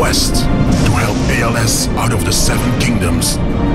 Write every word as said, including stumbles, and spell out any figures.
quest to help A L S out of the Seven Kingdoms